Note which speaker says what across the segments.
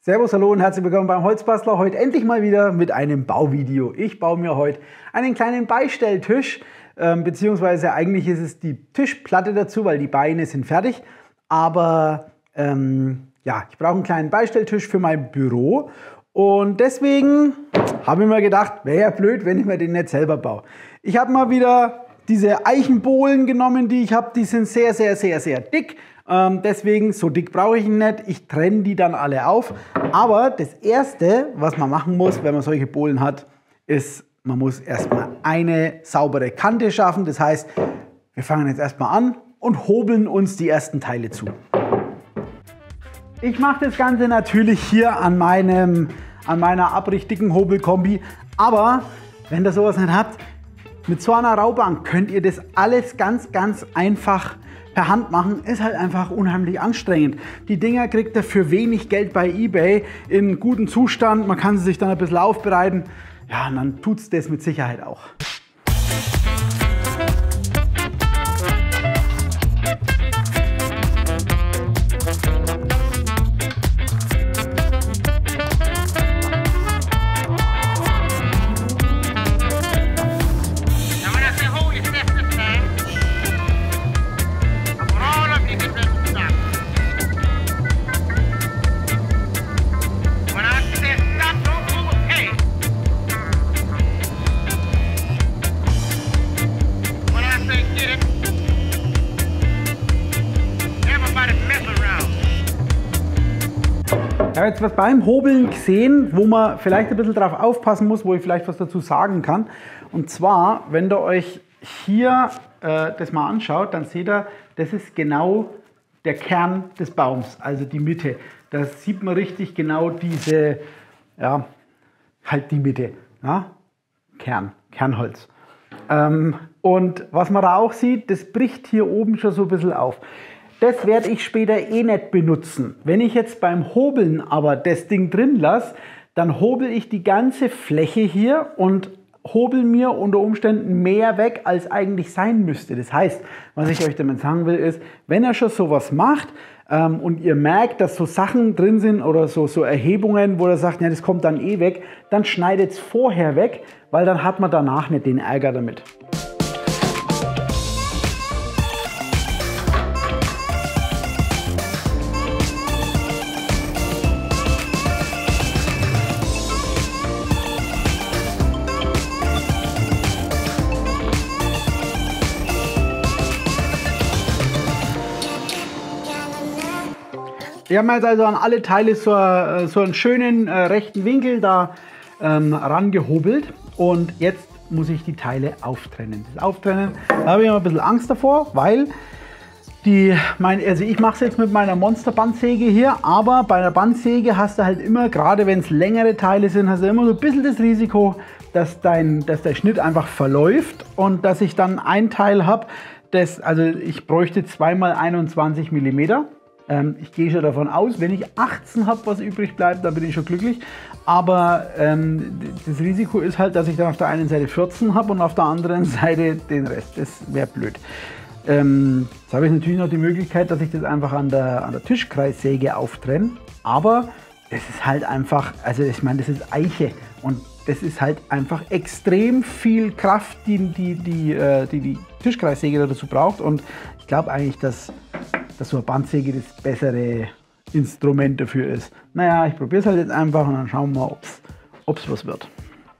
Speaker 1: Servus, hallo und herzlich willkommen beim Holzbastler. Heute endlich mal wieder mit einem Bauvideo. Ich baue mir heute einen kleinen Beistelltisch, beziehungsweise eigentlich ist es die Tischplatte dazu, weil die Beine sind fertig. Aber ja, ich brauche einen kleinen Beistelltisch für mein Büro und deswegen habe ich mir gedacht, wäre ja blöd, wenn ich mir den nicht selber baue. Ich habe mal wieder diese Eichenbohlen genommen, die ich habe. Die sind sehr dick. Deswegen, so dick brauche ich ihn nicht. Ich trenne die dann alle auf. Aber das Erste, was man machen muss, wenn man solche Bohlen hat, ist, man muss erstmal eine saubere Kante schaffen. Das heißt, wir fangen jetzt erstmal an und hobeln uns die ersten Teile zu. Ich mache das Ganze natürlich hier an meiner abrichtigen Hobelkombi. Aber wenn ihr sowas nicht habt, mit so einer Raubank könnt ihr das alles ganz einfach per Hand machen. Ist halt einfach unheimlich anstrengend. Die Dinger kriegt ihr für wenig Geld bei eBay in gutem Zustand. Man kann sie sich dann ein bisschen aufbereiten. Ja, und dann tut es das mit Sicherheit auch. Ich habe jetzt was beim Hobeln gesehen, wo man vielleicht ein bisschen drauf aufpassen muss, wo ich vielleicht was dazu sagen kann. Und zwar, wenn ihr euch hier das mal anschaut, dann seht ihr, das ist genau der Kern des Baums, also die Mitte. Da sieht man richtig genau diese, ja, halt die Mitte, ja? Kernholz. Und was man da auch sieht, das bricht hier oben schon so ein bisschen auf. Das werde ich später eh nicht benutzen. Wenn ich jetzt beim Hobeln aber das Ding drin lasse, dann hobel ich die ganze Fläche hier und hobel mir unter Umständen mehr weg, als eigentlich sein müsste. Das heißt, was ich euch damit sagen will, ist, wenn ihr schon sowas macht und ihr merkt, dass so Sachen drin sind oder so Erhebungen, wo ihr sagt, ja, das kommt dann eh weg, dann schneidet es vorher weg, weil dann hat man danach nicht den Ärger damit. Wir haben jetzt also an alle Teile so einen schönen rechten Winkel da rangehobelt und jetzt muss ich die Teile auftrennen. Das Auftrennen, da habe ich immer ein bisschen Angst davor, weil also ich mache es jetzt mit meiner Monster-Bandsäge hier, aber bei der Bandsäge hast du halt immer, gerade wenn es längere Teile sind, hast du immer so ein bisschen das Risiko, dass der Schnitt einfach verläuft und dass ich dann ein Teil habe, also ich bräuchte 2x21 mm. Ich gehe schon davon aus, wenn ich 18 habe, was übrig bleibt, dann bin ich schon glücklich. Aber das Risiko ist halt, dass ich dann auf der einen Seite 14 habe und auf der anderen Seite den Rest. Das wäre blöd. Jetzt habe ich natürlich noch die Möglichkeit, dass ich das einfach an der Tischkreissäge auftrenne. Aber es ist halt einfach, also ich meine, das ist Eiche und das ist halt einfach extrem viel Kraft, die Tischkreissäge dazu braucht. Und ich glaube eigentlich, dass so eine Bandsäge das bessere Instrument dafür ist. Naja, ich probiere es halt jetzt einfach und dann schauen wir mal, ob es was wird.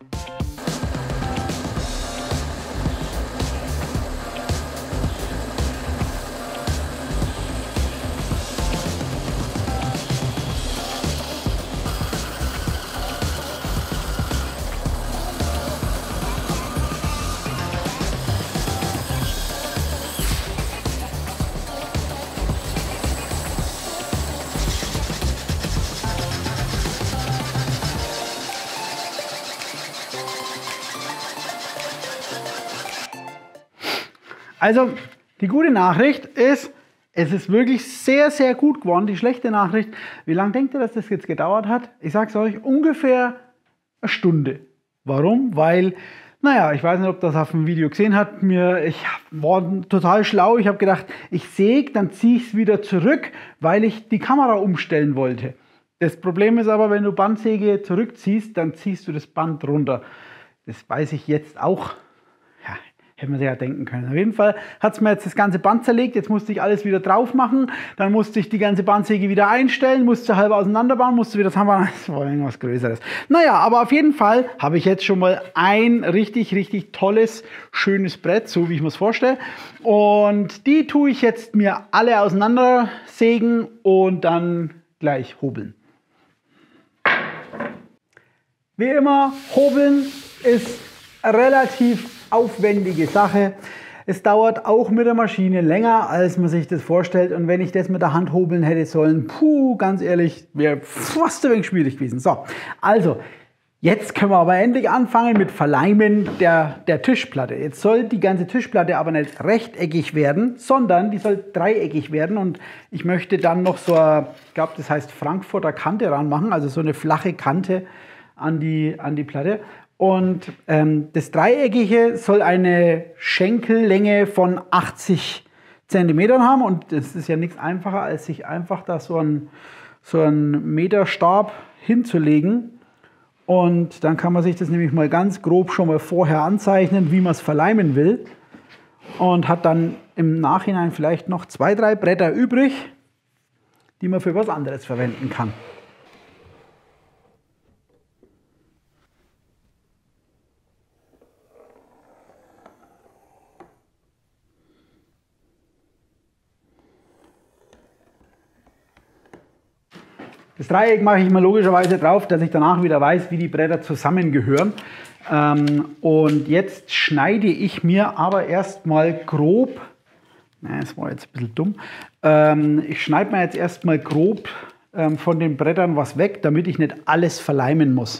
Speaker 1: Also, die gute Nachricht ist, es ist wirklich sehr gut geworden. Die schlechte Nachricht, wie lange denkt ihr, dass das jetzt gedauert hat? Ich sage es euch, ungefähr eine Stunde. Warum? Weil, naja, ich weiß nicht, ob das auf dem Video gesehen hat. Ich war total schlau. Ich habe gedacht, ich säge, dann ziehe ich es wieder zurück, weil ich die Kamera umstellen wollte. Das Problem ist aber, wenn du Bandsäge zurückziehst, dann ziehst du das Band runter. Das weiß ich jetzt auch. Ja, hätte man sich ja denken können. Auf jeden Fall hat es mir jetzt das ganze Band zerlegt. Jetzt musste ich alles wieder drauf machen. Dann musste ich die ganze Bandsäge wieder einstellen, musste halb auseinanderbauen, musste wieder zusammenbauen. Das war irgendwas Größeres. Naja, aber auf jeden Fall habe ich jetzt schon mal ein richtig, richtig tolles, schönes Brett, so wie ich mir es vorstelle. Und die tue ich jetzt mir alle auseinandersägen und dann gleich hobeln. Wie immer, hobeln ist eine relativ aufwendige Sache. Es dauert auch mit der Maschine länger, als man sich das vorstellt. Und wenn ich das mit der Hand hobeln hätte sollen, puh, ganz ehrlich, wäre fast ein wenig schwierig gewesen. So, also, jetzt können wir aber endlich anfangen mit Verleimen der Tischplatte. Jetzt soll die ganze Tischplatte aber nicht rechteckig werden, sondern die soll dreieckig werden. Und ich möchte dann noch so, ich glaube, das heißt Frankfurter Kante ranmachen, also so eine flache Kante an die Platte. Und das Dreieckige soll eine Schenkellänge von 80 cm haben. Und das ist ja nichts einfacher, als sich einfach da so einen Meterstab hinzulegen. Und dann kann man sich das nämlich mal ganz grob schon mal vorher anzeichnen, wie man es verleimen will. Und hat dann im Nachhinein vielleicht noch 2, 3 Bretter übrig, die man für was anderes verwenden kann. Das Dreieck mache ich mal logischerweise drauf, dass ich danach wieder weiß, wie die Bretter zusammengehören. Und jetzt schneide ich mir aber erstmal grob, das war jetzt ein bisschen dumm, ich schneide mir jetzt erstmal grob von den Brettern was weg, damit ich nicht alles verleimen muss.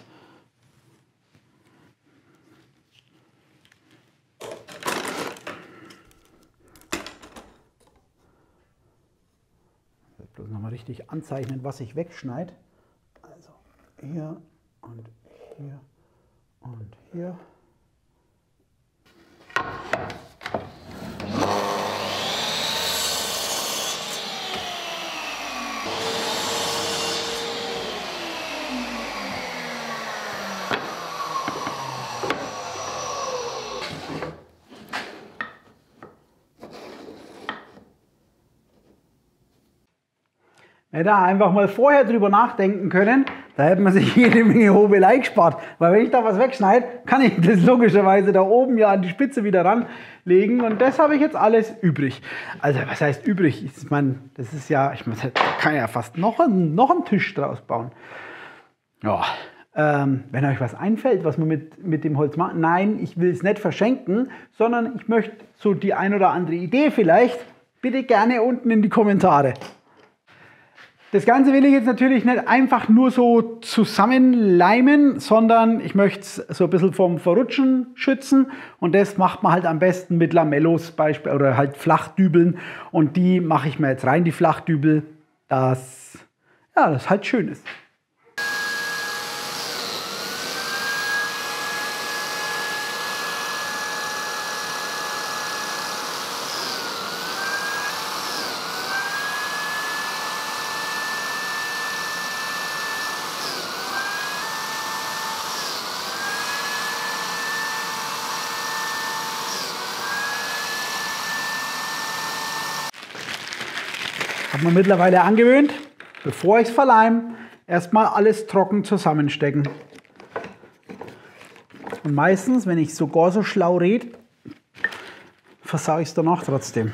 Speaker 1: Bloß nochmal richtig anzeichnen, was ich wegschneide. Also hier und hier und hier. Hätte er einfach mal vorher drüber nachdenken können, da hätte man sich jede Menge Hobelei gespart. Weil wenn ich da was wegschneide, kann ich das logischerweise da oben ja an die Spitze wieder ranlegen. Und das habe ich jetzt alles übrig. Also was heißt übrig? Ich meine, das ist ja, ich meine, da kann ja fast noch einen Tisch draus bauen. Ja, wenn euch was einfällt, was man mit dem Holz macht, nein, ich will es nicht verschenken, sondern ich möchte so die ein oder andere Idee vielleicht, bitte gerne unten in die Kommentare. Das Ganze will ich jetzt natürlich nicht einfach nur so zusammenleimen, sondern ich möchte es so ein bisschen vom Verrutschen schützen. Und das macht man halt am besten mit Lamellos oder halt Flachdübeln. Und die mache ich mir jetzt rein, die Flachdübel, dass das halt schön ist. Hat man mittlerweile angewöhnt, bevor ich es verleime, erstmal alles trocken zusammenstecken. Und meistens, wenn ich sogar so schlau rede, versage ich es danach trotzdem.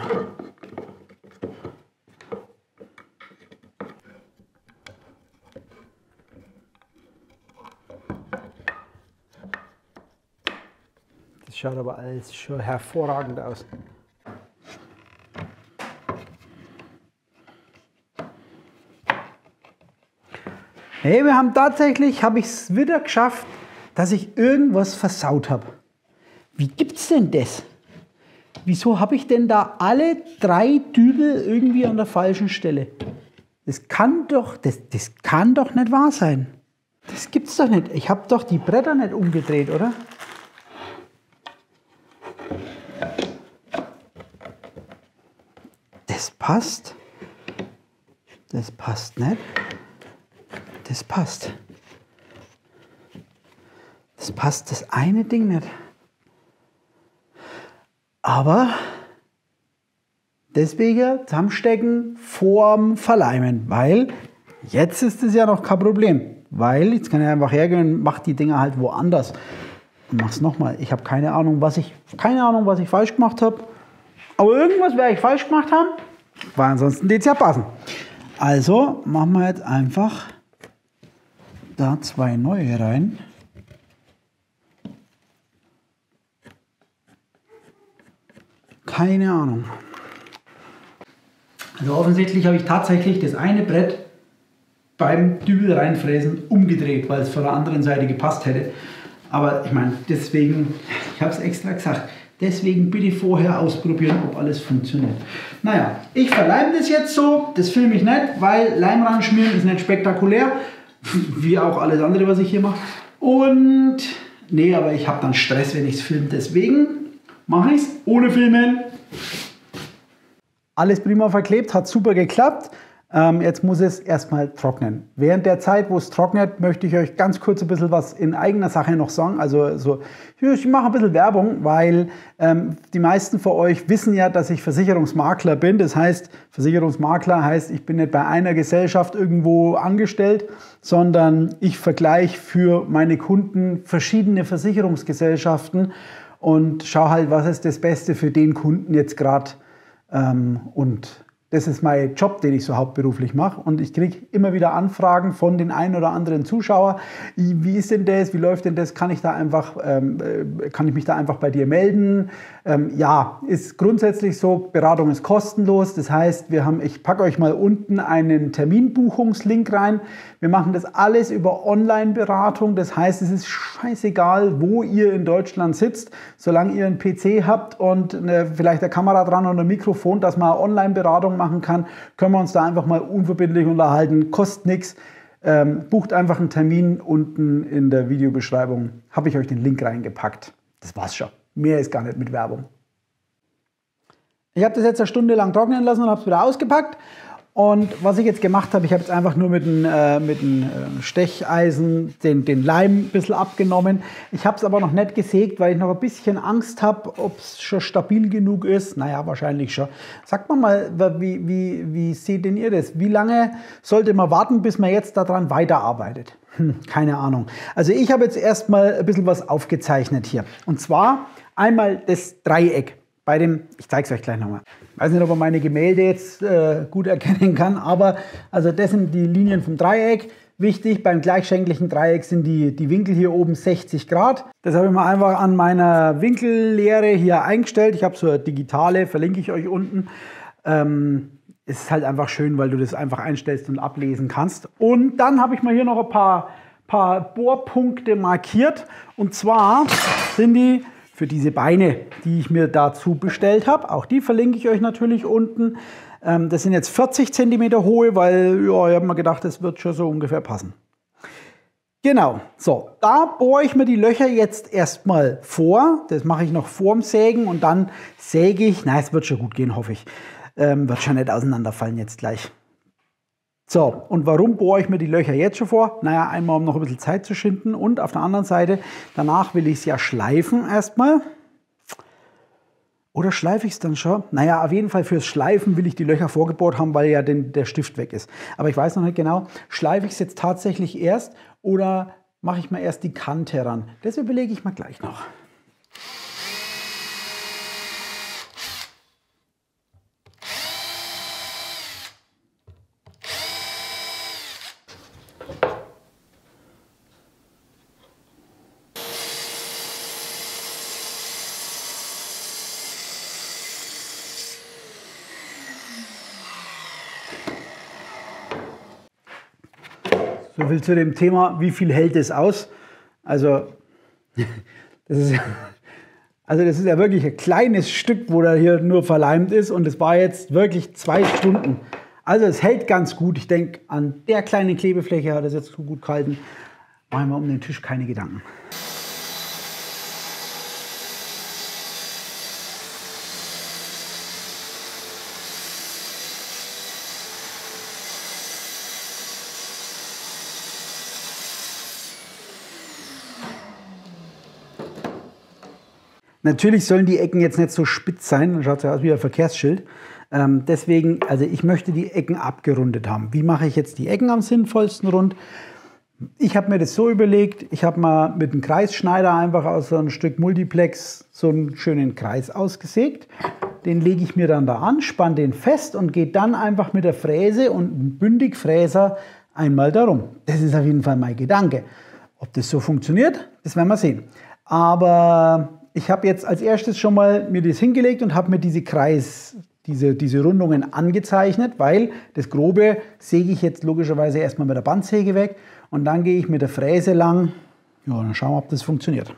Speaker 1: Das schaut aber alles schon hervorragend aus. Hey, wir haben tatsächlich, habe ich es wieder geschafft, dass ich irgendwas versaut habe. Wie gibt's denn das? Wieso habe ich denn da alle 3 Dübel irgendwie an der falschen Stelle? Das kann doch nicht wahr sein. Das gibt's doch nicht. Ich habe doch die Bretter nicht umgedreht, oder? Das passt. Das passt nicht. das passt. Das passt das eine Ding nicht. Aber deswegen zusammenstecken vorm Verleimen, weil jetzt ist es ja noch kein Problem. Weil jetzt kann ich einfach hergehen und mache die Dinger halt woanders. Und mach's nochmal. Ich habe keine Ahnung, was ich falsch gemacht habe. Aber irgendwas werde ich falsch gemacht haben, weil ansonsten wird es ja passen. Also machen wir jetzt einfach da 2 neue rein. Keine Ahnung. Also offensichtlich habe ich tatsächlich das eine Brett beim Dübel reinfräsen umgedreht, weil es von der anderen Seite gepasst hätte. Aber ich meine, deswegen, ich habe es extra gesagt, deswegen bitte vorher ausprobieren, ob alles funktioniert. Naja, ich verleime das jetzt so, das filme ich nicht, weil Leim ranschmieren ist nicht spektakulär, wie auch alles andere, was ich hier mache. Und nee, aber ich habe dann Stress, wenn ich es filme, deswegen mache ich es ohne Filmen. Alles prima verklebt, hat super geklappt. Jetzt muss es erstmal trocknen. Während der Zeit, wo es trocknet, möchte ich euch ganz kurz ein bisschen was in eigener Sache noch sagen. Also ich mache ein bisschen Werbung, weil die meisten von euch wissen ja, dass ich Versicherungsmakler bin. Das heißt, Versicherungsmakler heißt, ich bin nicht bei einer Gesellschaft irgendwo angestellt, sondern ich vergleiche für meine Kunden verschiedene Versicherungsgesellschaften und schaue halt, was ist das Beste für den Kunden jetzt gerade. Und das ist mein Job, den ich so hauptberuflich mache. Und ich kriege immer wieder Anfragen von den einen oder anderen Zuschauer. Wie ist denn das? Wie läuft denn das? Kann ich mich da einfach bei dir melden? Ja, ist grundsätzlich so. Beratung ist kostenlos. Das heißt, ich packe euch mal unten einen Terminbuchungslink rein. Wir machen das alles über Online-Beratung. Das heißt, es ist scheißegal, wo ihr in Deutschland sitzt. Solange ihr einen PC habt und vielleicht eine Kamera dran und ein Mikrofon, dass man Online-Beratung machen kann, können wir uns da einfach mal unverbindlich unterhalten. Kostet nichts. Bucht einfach einen Termin. Unten in der Videobeschreibung habe ich euch den Link reingepackt. Das war's schon. Mehr ist gar nicht mit Werbung. Ich habe das jetzt 1 Stunde lang trocknen lassen und habe es wieder ausgepackt. Und was ich jetzt gemacht habe, ich habe jetzt einfach nur mit dem Stecheisen den Leim ein bisschen abgenommen. Ich habe es aber noch nicht gesägt, weil ich noch ein bisschen Angst habe, ob es schon stabil genug ist. Naja, wahrscheinlich schon. Sagt mal, wie seht denn ihr das? Wie lange sollte man warten, bis man jetzt daran weiterarbeitet? Keine Ahnung. Also ich habe jetzt erstmal ein bisschen was aufgezeichnet hier. Und zwar einmal das Dreieck. Ich zeige es euch gleich nochmal. Ich weiß nicht, ob man meine Gemälde jetzt gut erkennen kann, aber also das sind die Linien vom Dreieck. Wichtig, beim gleichschenkligen Dreieck sind die Winkel hier oben 60 Grad. Das habe ich mal einfach an meiner Winkellehre hier eingestellt. Ich habe so eine digitale, verlinke ich euch unten. Es ist halt einfach schön, weil du das einfach einstellst und ablesen kannst. Und dann habe ich mal hier noch ein paar Bohrpunkte markiert. Und zwar sind die für diese Beine, die ich mir dazu bestellt habe. Auch die verlinke ich euch natürlich unten. Das sind jetzt 40 cm hohe, weil ja, ich habe mir gedacht, das wird schon so ungefähr passen. Genau, so, da bohre ich mir die Löcher jetzt erstmal vor. Das mache ich noch vorm Sägen und dann säge ich. Na, es wird schon gut gehen, hoffe ich. Wird schon nicht auseinanderfallen jetzt gleich. So, und warum bohre ich mir die Löcher jetzt schon vor? Naja, einmal, um noch ein bisschen Zeit zu schinden und auf der anderen Seite, danach will ich es ja schleifen erstmal. Oder schleife ich es dann schon? Naja, auf jeden Fall fürs Schleifen will ich die Löcher vorgebohrt haben, weil ja der Stift weg ist. Aber ich weiß noch nicht genau, schleife ich es jetzt tatsächlich erst oder mache ich mal erst die Kante ran? Das überlege ich mal gleich noch. So viel zu dem Thema, wie viel hält es aus? Also das ist ja wirklich ein kleines Stück, wo da hier nur verleimt ist und es war jetzt wirklich 2 Stunden. Also es hält ganz gut. Ich denke, an der kleinen Klebefläche hat es jetzt so gut gehalten. Machen wir um den Tisch keine Gedanken. Natürlich sollen die Ecken jetzt nicht so spitz sein, dann schaut es ja aus wie ein Verkehrsschild. Deswegen, also ich möchte die Ecken abgerundet haben. Wie mache ich jetzt die Ecken am sinnvollsten rund? Ich habe mir das so überlegt, ich habe mal mit einem Kreisschneider einfach aus so einem Stück Multiplex so einen schönen Kreis ausgesägt. Den lege ich mir dann da an, spanne den fest und gehe dann einfach mit der Fräse und einem Bündigfräser einmal darum. Das ist auf jeden Fall mein Gedanke. Ob das so funktioniert, das werden wir sehen. Aber ich habe jetzt als erstes schon mal mir das hingelegt und habe mir diese Rundungen angezeichnet, weil das Grobe säge ich jetzt logischerweise erstmal mit der Bandsäge weg und dann gehe ich mit der Fräse lang. Ja, dann schauen wir, ob das funktioniert.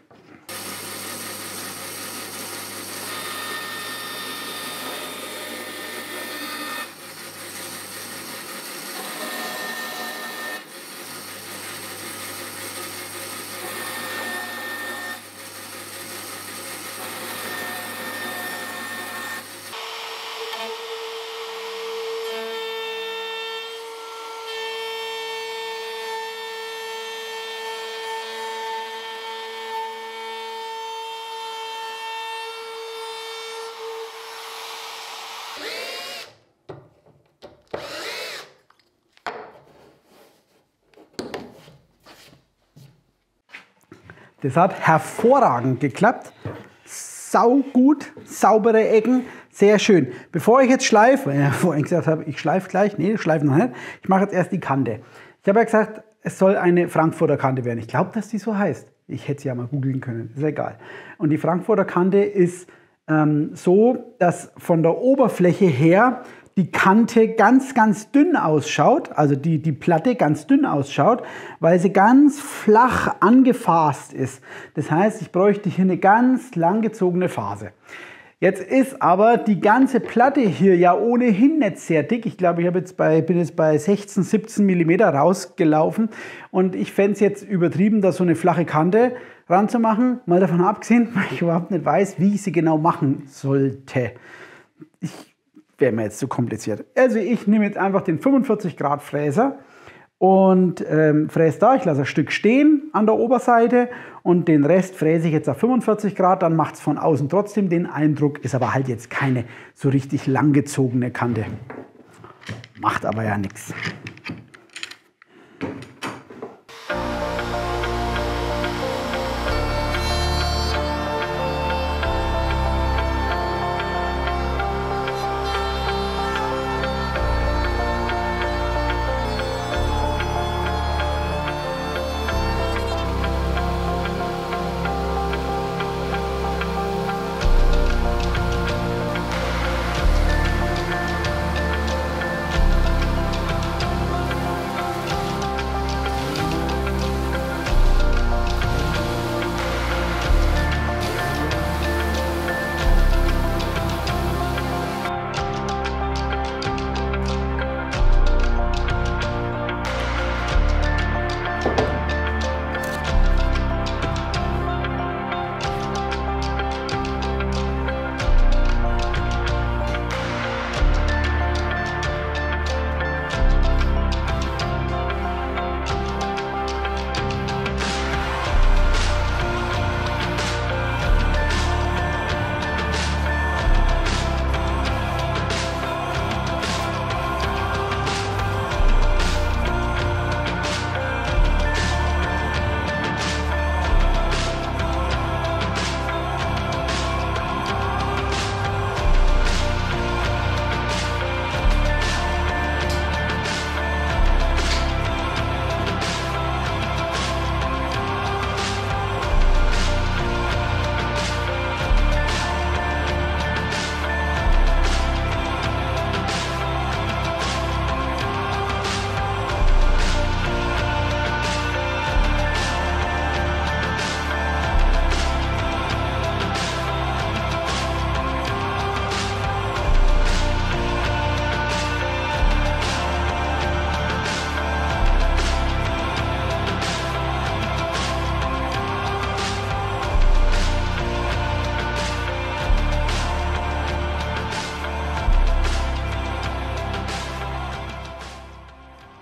Speaker 1: Das hat hervorragend geklappt. Sau gut, saubere Ecken, sehr schön. Bevor ich jetzt schleife, weil ich ja vorhin gesagt habe, ich schleife gleich, nee, schleife noch nicht. Ich mache jetzt erst die Kante. Ich habe ja gesagt, es soll eine Frankfurter Kante werden. Ich glaube, dass die so heißt. Ich hätte sie ja mal googeln können, ist egal. Und die Frankfurter Kante ist so, dass von der Oberfläche her die Kante ganz, ganz dünn ausschaut, also die Platte ganz dünn ausschaut, weil sie ganz flach angefasst ist. Das heißt, ich bräuchte hier eine ganz langgezogene Phase. Jetzt ist aber die ganze Platte hier ja ohnehin nicht sehr dick. Ich glaube, bin jetzt bei 16, 17 mm rausgelaufen und ich fände es jetzt übertrieben, da so eine flache Kante ranzumachen. Mal davon abgesehen, weil ich überhaupt nicht weiß, wie ich sie genau machen sollte. Wäre mir jetzt zu kompliziert. Also ich nehme jetzt einfach den 45 Grad Fräser und fräse da. Ich lasse ein Stück stehen an der Oberseite und den Rest fräse ich jetzt auf 45 Grad. Dann macht es von außen trotzdem den Eindruck, ist aber halt jetzt keine so richtig langgezogene Kante. Macht aber ja nichts.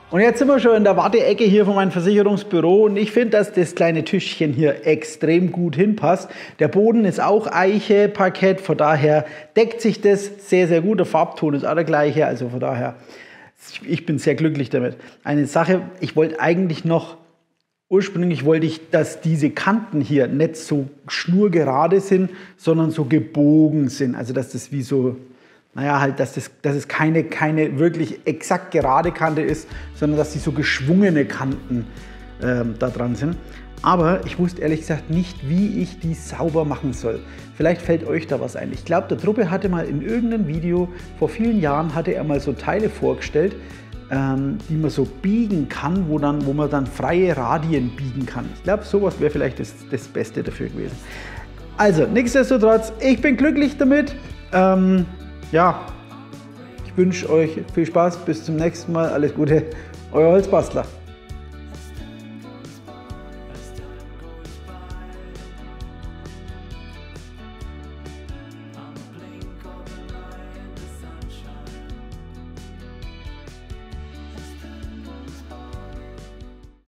Speaker 1: Und jetzt sind wir schon in der Warteecke hier von meinem Versicherungsbüro und ich finde, dass das kleine Tischchen hier extrem gut hinpasst. Der Boden ist auch Eiche, Parkett, von daher deckt sich das sehr, sehr gut. Der Farbton ist auch der gleiche, also von daher, ich bin sehr glücklich damit. Eine Sache, ich wollte eigentlich noch, ursprünglich wollte ich, dass diese Kanten hier nicht so schnurgerade sind, sondern so gebogen sind. Also dass das wie so... Naja, halt, dass es keine wirklich exakt gerade Kante ist, sondern dass die so geschwungene Kanten da dran sind. Aber ich wusste ehrlich gesagt nicht, wie ich die sauber machen soll. Vielleicht fällt euch da was ein. Ich glaube, der Truppe hatte mal in irgendeinem Video, vor vielen Jahren, hatte er mal so Teile vorgestellt, die man so biegen kann, wo man dann freie Radien biegen kann. Ich glaube, sowas wäre vielleicht das Beste dafür gewesen. Also, nichtsdestotrotz, ich bin glücklich damit. Ja, ich wünsche euch viel Spaß, bis zum nächsten Mal, alles Gute, euer Holzbastler.